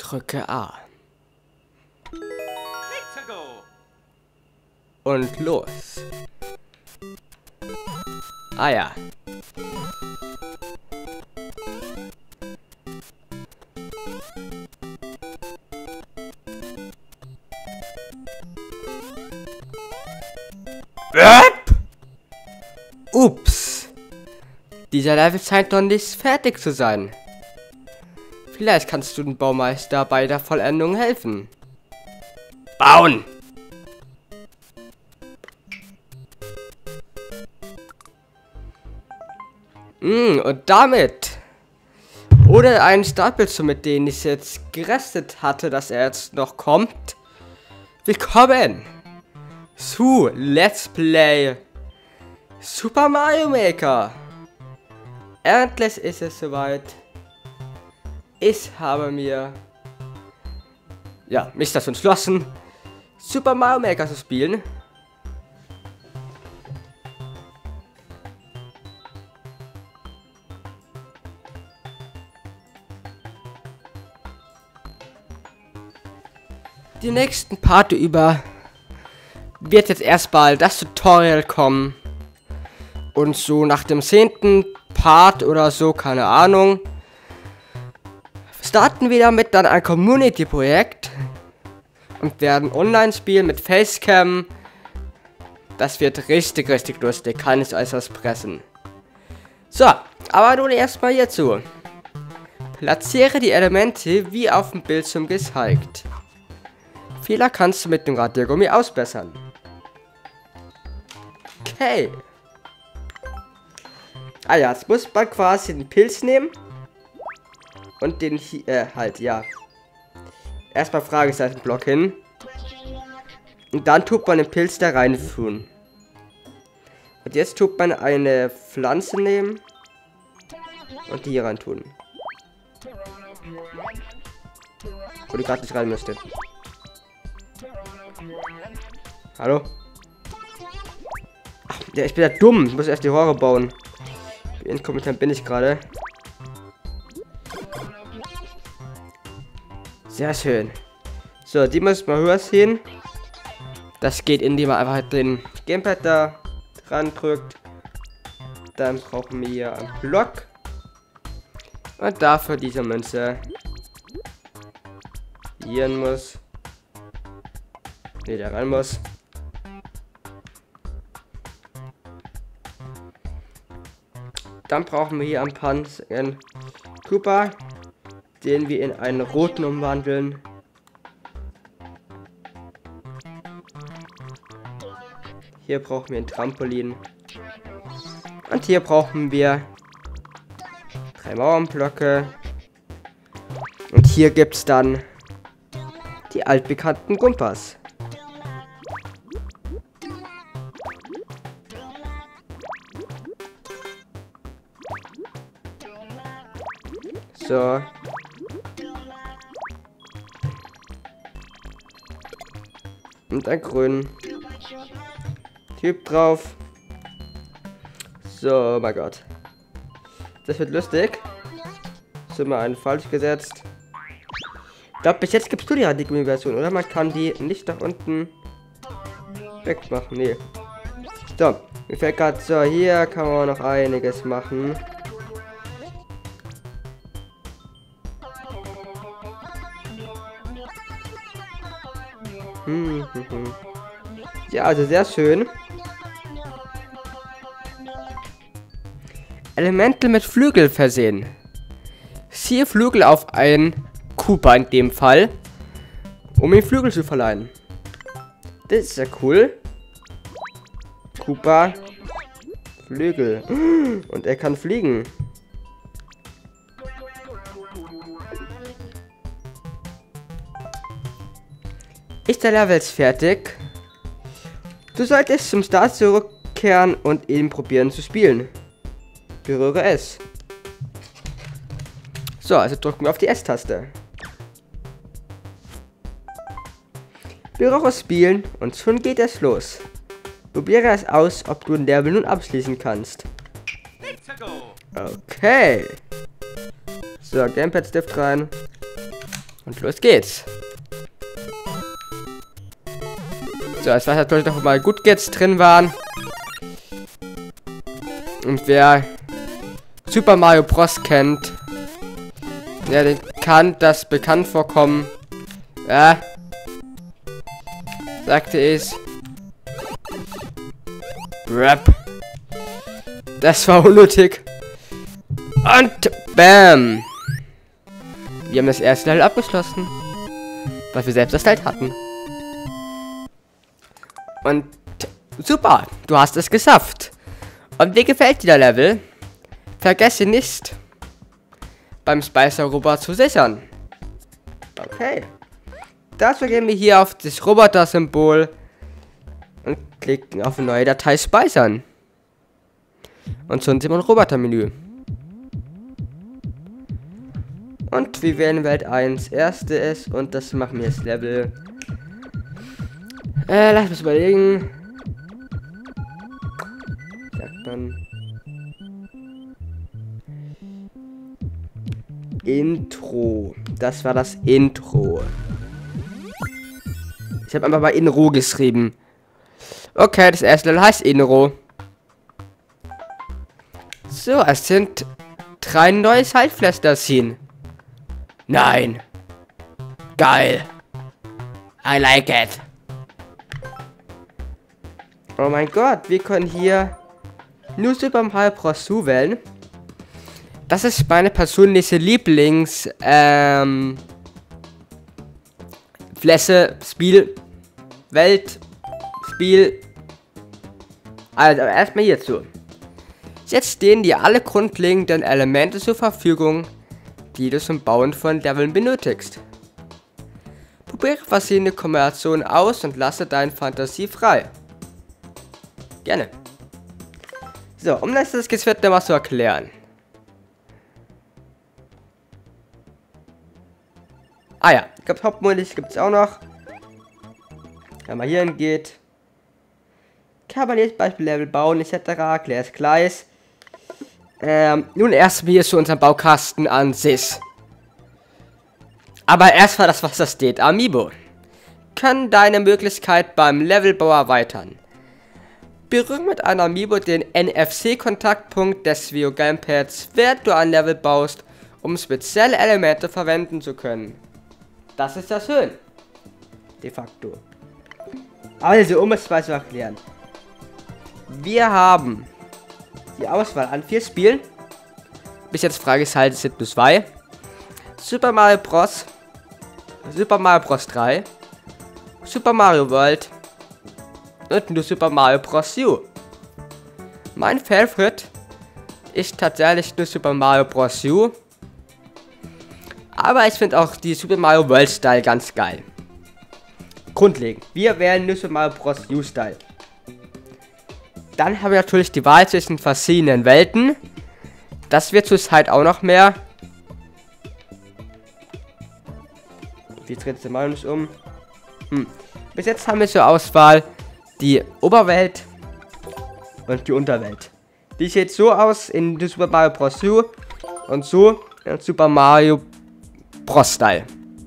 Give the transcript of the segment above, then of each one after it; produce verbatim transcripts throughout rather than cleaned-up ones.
Drücke A. Und los. Ah ja. Ups. Dieser Level scheint noch nicht fertig zu sein. Vielleicht kannst du dem Baumeister bei der Vollendung helfen. Bauen! Mm, und damit oder ein Startbildschirm, mit dem ich jetzt gerechnet hatte, dass er jetzt noch kommt. Willkommen zu Let's Play Super Mario Maker. Endlich ist es soweit. Ich habe mir ja mich dazu entschlossen, Super Mario Maker zu spielen. Die nächsten Part über wird jetzt erstmal das Tutorial kommen. Und so nach dem zehnten Part oder so, keine Ahnung, starten wir damit dann ein Community-Projekt und werden online spielen mit Facecam. Das wird richtig, richtig lustig, kann ich euch versprechen. So, aber nun erstmal hierzu. Platziere die Elemente wie auf dem Bildschirm gezeigt. Fehler kannst du mit dem Radiergummi ausbessern. Okay. Ah ja, jetzt muss man quasi den Pilz nehmen. Und den hier, äh, halt, ja. Erstmal Fragezeichenblock hin. Und dann tut man den Pilz da rein tun. Und jetzt tut man eine Pflanze nehmen. Und die hier rein tun. Wo die gerade nicht rein müsste. Hallo? Ach, ja, ich bin ja dumm. Ich muss erst die Rohre bauen. Wie inkompetent bin ich gerade. Sehr schön. So, die muss man höher sehen. Das geht, indem man einfach den Gamepad da dran drückt. Dann brauchen wir hier einen Block. Und dafür diese Münze. Hier muss. Ne, der rein muss. Dann brauchen wir hier einen Panzer, einen Koopa, den wir in einen roten umwandeln. Hier brauchen wir ein Trampolin. Und hier brauchen wir drei Mauernblöcke. Und hier gibt es dann die altbekannten Gumpas. So. Und ein grünen Typ drauf. So, oh mein Gott. Das wird lustig. So, mal einen falsch gesetzt. Ich glaube, bis jetzt gibt es nur die Radiergummi-Version, oder? Man kann die nicht nach unten wegmachen. Nee. So, mir fällt gerade so, hier kann man noch einiges machen. Hm, hm, hm. Ja, also sehr schön. Elemente mit Flügel versehen. Ziehe Flügel auf ein Koopa in dem Fall, um ihm Flügel zu verleihen. Das ist ja cool. Koopa Flügel. Und er kann fliegen. Ist der Level jetzt fertig? Du solltest zum Start zurückkehren und ihn probieren zu spielen. Berühre es. So, also drücken wir auf die S-Taste. Berühre spielen und schon geht es los. Probiere es aus, ob du den Level nun abschließen kannst. Okay. So, Gamepad-Stift rein. Und los geht's. So, als weiß natürlich noch mal gut geht's drin waren. Und wer Super Mario Bros. Kennt, ja, den kann das bekannt vorkommen. Ja. Sagte ich. Rap. Das war unnötig. Und bam. Wir haben das erste Level abgeschlossen. Weil wir selbst das Level hatten. Und super, du hast es geschafft. Und wie gefällt dir der Level? Vergesse nicht, beim Spicer-Roboter zu sichern. Okay. Dazu gehen wir hier auf das Roboter-Symbol und klicken auf eine neue Datei speichern. Und schon sind wir im Roboter-Menü. Und wir wählen Welt eins, erste ist, und das machen wir jetzt Level. Äh, lass mich überlegen. Sagt man. Intro. Das war das Intro. Ich habe einfach mal Inro geschrieben. Okay, das erste Level heißt Inro. So, es sind drei neue Schaltfläschchen. Nein. Geil. I like it. Oh mein Gott, wir können hier nur Super Mario Bros. wählen. Das ist meine persönliche Lieblings ähm, Fläche, Spiel, Welt, Spiel. Also erstmal hierzu. Jetzt stehen dir alle grundlegenden Elemente zur Verfügung, die du zum Bauen von Leveln benötigst. Probiere verschiedene Kombinationen aus und lasse deine Fantasie frei. Gerne. So, um das jetzt wird noch mal zu erklären. Ah ja, ich glaube Hauptmodus gibt es auch noch. Wenn man hier hingeht, kann man jetzt Beispiel Level bauen et cetera. Gleich gleich. Ähm, nun erstmal hier zu unserem Baukasten an sich. Aber erstmal das, was da steht. Amiibo können deine Möglichkeit beim Levelbau erweitern. Berühre mit einem Amiibo den N F C-Kontaktpunkt des Vio Gamepads, während du ein Level baust, um spezielle Elemente verwenden zu können. Das ist ja schön. De facto. Also, um es mal zu erklären. Wir haben die Auswahl an vier Spielen. Bis jetzt freigeschaltet sind nur zwei. Super Mario Bros. Super Mario Bros. drei. Super Mario World. Und nur Super Mario Bros. U. Mein Favorite ist tatsächlich nur Super Mario Bros. U. Aber ich finde auch die Super Mario World Style ganz geil. Grundlegend. Wir wählen nur Super Mario Bros. U Style. Dann haben wir natürlich die Wahl zwischen verschiedenen Welten. Das wird zurzeit auch noch mehr. Wie dreht sich mal nicht um? Hm. Bis jetzt haben wir zur Auswahl die Oberwelt und die Unterwelt. Die sieht so aus in Super Mario Bros. U und so in Super Mario Bros. Style.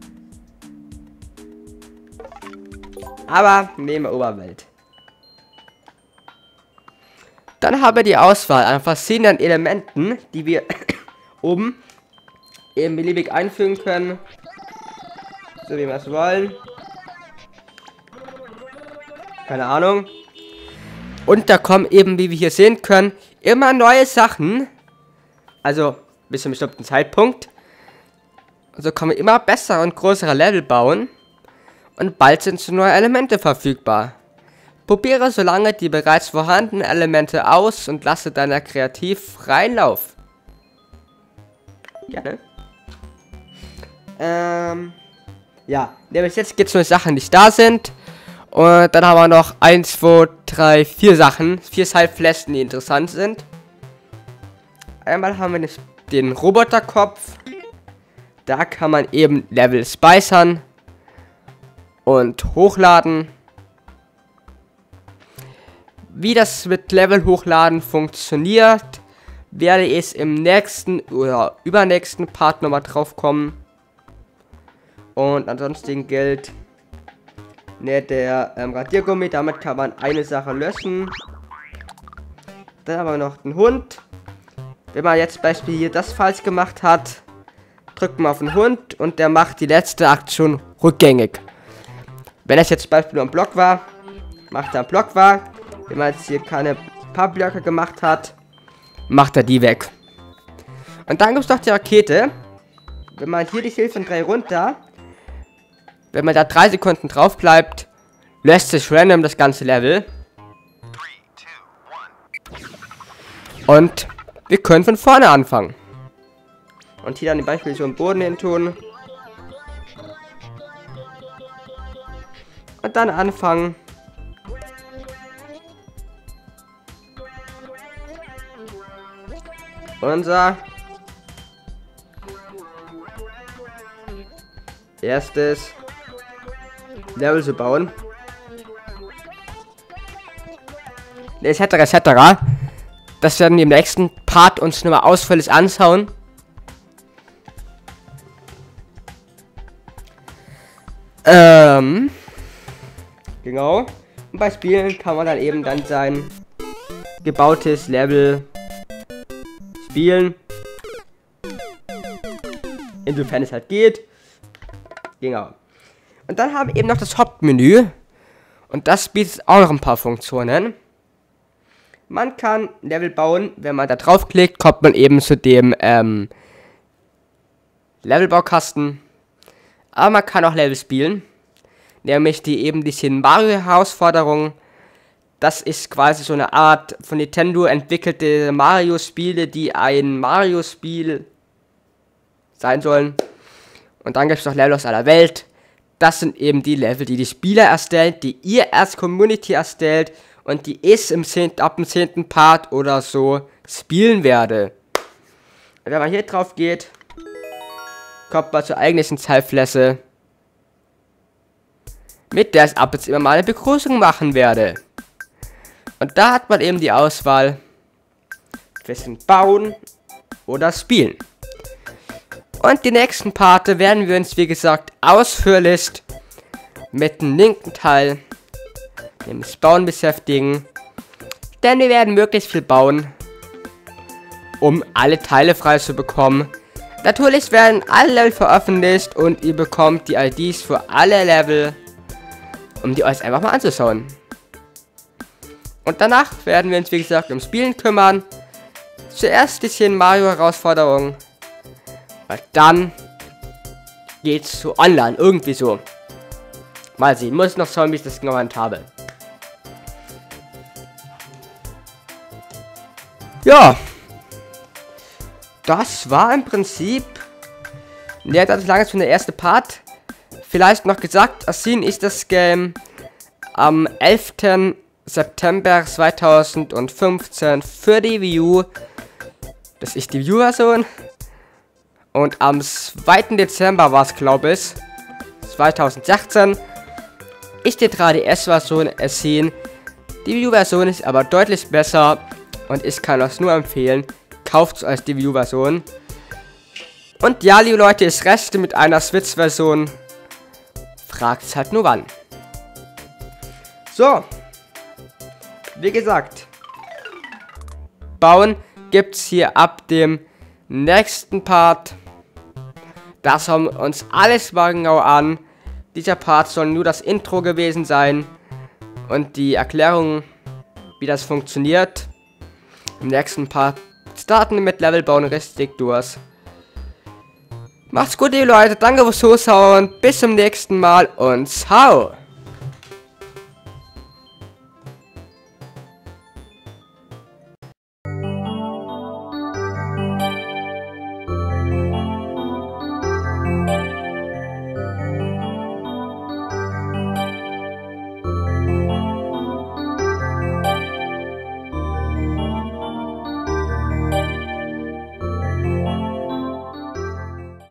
Aber nehmen wir Oberwelt. Dann haben wir die Auswahl an verschiedenen Elementen, die wir oben eben beliebig einfügen können. So wie wir es wollen. Keine Ahnung. Und da kommen eben, wie wir hier sehen können, immer neue Sachen. Also bis zu einem bestimmten Zeitpunkt. So können wir immer bessere und größere Level bauen. Und bald sind so neue Elemente verfügbar. Probiere so lange die bereits vorhandenen Elemente aus und lasse deiner kreativ freien Lauf. Gerne. Ähm. Ja, bis jetzt gibt es nur Sachen, die da sind. Und dann haben wir noch eins, zwei, drei, vier Sachen. Vier Schaltflächen, die interessant sind. Einmal haben wir den Roboterkopf. Da kann man eben Level speichern und hochladen. Wie das mit Level hochladen funktioniert, werde ich im nächsten oder übernächsten Part nochmal drauf kommen. Und ansonsten gilt ne, der ähm, Radiergummi. Damit kann man eine Sache löschen. Dann haben wir noch den Hund. Wenn man jetzt beispielsweise hier das falsch gemacht hat, drückt man auf den Hund und der macht die letzte Aktion rückgängig. Wenn es jetzt beispielsweise nur ein Block war, macht er einen Block war. Wenn man jetzt hier keine paar Blöcke gemacht hat, macht er die weg. Und dann gibt es noch die Rakete. Wenn man hier die Hilfe von drei runter, wenn man da drei Sekunden drauf bleibt, löscht sich random das ganze Level. Und wir können von vorne anfangen. Und hier dann zum Beispiel so einen Boden hin tun. Und dann anfangen. Unser erstes Level zu bauen. Etc. et cetera. Das werden wir im nächsten Part uns nochmal ausführlich anschauen. Ähm. Genau. Und bei Spielen kann man dann eben dann sein gebautes Level spielen. Insofern es halt geht. Genau. Und dann haben wir eben noch das Hauptmenü. Und das bietet auch noch ein paar Funktionen. Man kann Level bauen, wenn man da draufklickt, kommt man eben zu dem ähm, Levelbaukasten. Aber man kann auch Level spielen. Nämlich die eben die Mario-Herausforderung. Das ist quasi so eine Art von Nintendo entwickelte Mario-Spiele, die ein Mario-Spiel sein sollen. Und dann gibt es noch Level aus aller Welt. Das sind eben die Level, die die Spieler erstellen, die ihr als Community erstellt und die ich im zehnten, ab dem zehnten Part oder so spielen werde. Und wenn man hier drauf geht, kommt man zur eigentlichen Zeitfläche, mit der ich ab jetzt immer mal eine Begrüßung machen werde. Und da hat man eben die Auswahl zwischen Bauen oder Spielen. Und die nächsten Parte werden wir uns, wie gesagt, ausführlich mit dem linken Teil, nämlich Bauen, beschäftigen. Denn wir werden möglichst viel bauen, um alle Teile frei zu bekommen. Natürlich werden alle Level veröffentlicht und ihr bekommt die I Ds für alle Level, um die euch einfach mal anzuschauen. Und danach werden wir uns, wie gesagt, um Spielen kümmern. Zuerst ein bisschen Mario-Herausforderungen. Und dann geht's zu Online, irgendwie so. Mal sehen, muss noch schauen, wie ich das genau handhabe. Ja. Das war im Prinzip... Ja, das ist lange schon der erste Part. Vielleicht noch gesagt, erschienen ist das Game am elften September zweitausendfünfzehn für die Wii U. Das ist die Wii U-Version. Und am zweiten Dezember war es, glaube ich, zweitausendsechzehn, ist die drei D S-Version erschienen. Die Wii U-Version ist aber deutlich besser und ich kann euch nur empfehlen, kauft euch die Wii U-Version. Und ja, liebe Leute, es reste mit einer Switch-Version. Fragt halt nur wann. So. Wie gesagt. Bauen gibt's hier ab dem nächsten Part. Da schauen wir uns alles mal genau an. Dieser Part soll nur das Intro gewesen sein. Und die Erklärung, wie das funktioniert. Im nächsten Part starten wir mit Level bauen richtig durch. Macht's gut, liebe Leute. Danke fürs Zuschauen. Bis zum nächsten Mal und ciao.